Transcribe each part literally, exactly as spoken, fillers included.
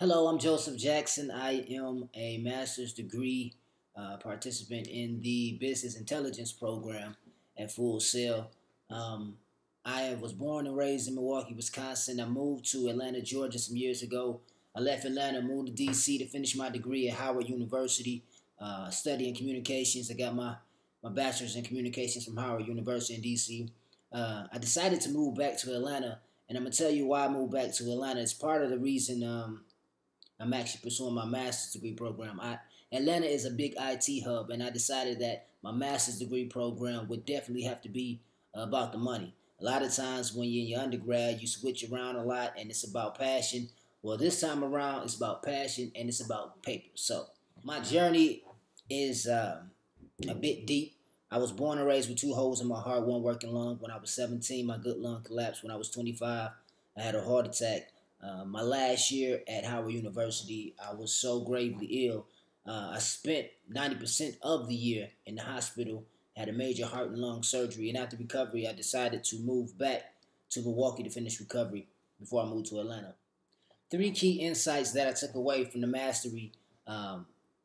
Hello, I'm Joseph Jackson. I am a master's degree uh, participant in the business intelligence program at Full Sail. Um, I was born and raised in Milwaukee, Wisconsin. I moved to Atlanta, Georgia some years ago. I left Atlanta, moved to D C to finish my degree at Howard University, uh, studying communications. I got my, my bachelor's in communications from Howard University in D C. Uh, I decided to move back to Atlanta, and I'm going to tell you why I moved back to Atlanta. It's part of the reason. Um, I'm actually pursuing my master's degree program. I, Atlanta is a big I T hub, and I decided that my master's degree program would definitely have to be about the money. A lot of times when you're in your undergrad, you switch around a lot, and it's about passion. Well, this time around, it's about passion, and it's about paper. So my journey is um, a bit deep. I was born and raised with two holes in my heart, one working lung. When I was seventeen, my good lung collapsed. When I was twenty-five, I had a heart attack. Uh, my last year at Howard University, I was so gravely ill. Uh, I spent ninety percent of the year in the hospital, had a major heart and lung surgery, and after recovery, I decided to move back to Milwaukee to finish recovery before I moved to Atlanta. Three key insights that I took away from the Mastery um,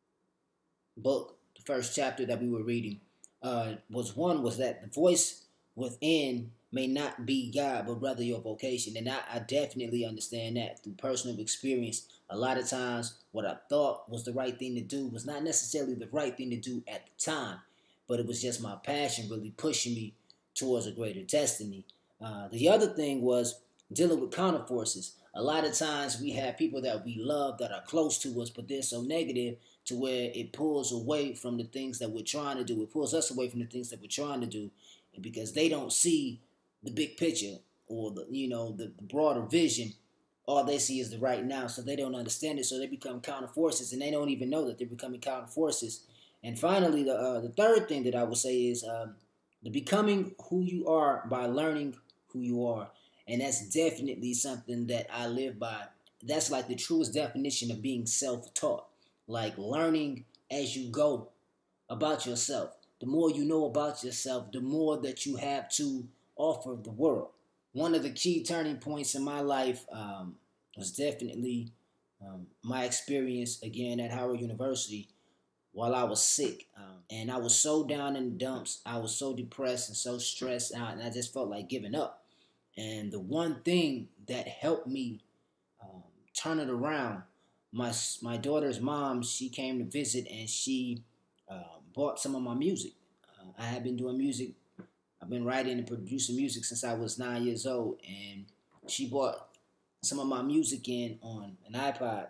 book, the first chapter that we were reading, uh, was one was that the voice within may not be God, but rather your vocation. And I, I definitely understand that through personal experience. A lot of times, what I thought was the right thing to do was not necessarily the right thing to do at the time, but it was just my passion really pushing me towards a greater destiny. Uh, the other thing was dealing with counter forces. A lot of times we have people that we love that are close to us, but they're so negative to where it pulls away from the things that we're trying to do. It pulls us away from the things that we're trying to do, and because they don't see the big picture or the you know the, the broader vision, all they see is the right now, so they don't understand it, so they become counter forces, and they don't even know that they're becoming counter forces. And finally, the uh, the third thing that I would say is um, the becoming who you are by learning who you are, and that's definitely something that I live by. That's like the truest definition of being self-taught, like learning as you go about yourself. The more you know about yourself, the more that you have to offer the world. One of the key turning points in my life um, was definitely um, my experience again at Howard University while I was sick. Um, and I was so down in the dumps. I was so depressed and so stressed out, and I just felt like giving up. And the one thing that helped me um, turn it around, my my daughter's mom, she came to visit, and she uh, bought some of my music. Uh, I had been doing music. I've been writing and producing music since I was nine years old, and she bought some of my music in on an iPod,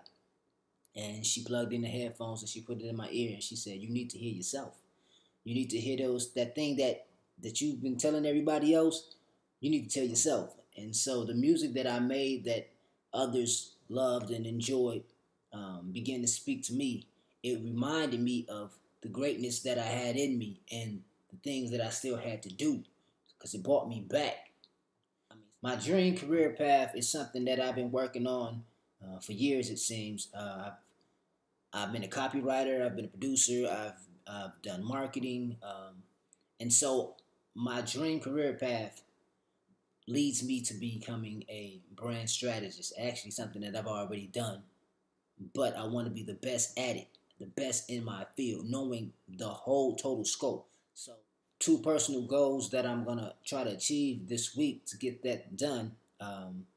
and she plugged in the headphones and she put it in my ear, and she said, "You need to hear yourself. You need to hear those that thing that that you've been telling everybody else. You need to tell yourself." And so the music that I made that others loved and enjoyed um, began to speak to me. It reminded me of the greatness that I had in me and the things that I still had to do, because it brought me back. I mean, my dream career path is something that I've been working on uh, for years, it seems. Uh, I've, I've been a copywriter, I've been a producer, I've, I've done marketing. Um, and so my dream career path leads me to becoming a brand strategist, actually something that I've already done, but I want to be the best at it, the best in my field, knowing the whole total scope. So two personal goals that I'm going to try to achieve this week to get that done. Um,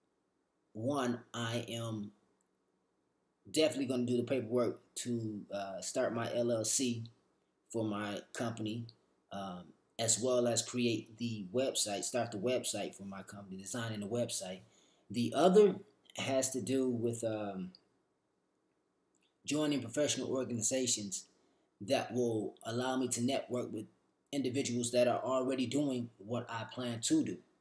one, I am definitely going to do the paperwork to uh, start my L L C for my company, um, as well as create the website, start the website for my company, designing the website. The other has to do with um, joining professional organizations that will allow me to network with individuals that are already doing what I plan to do.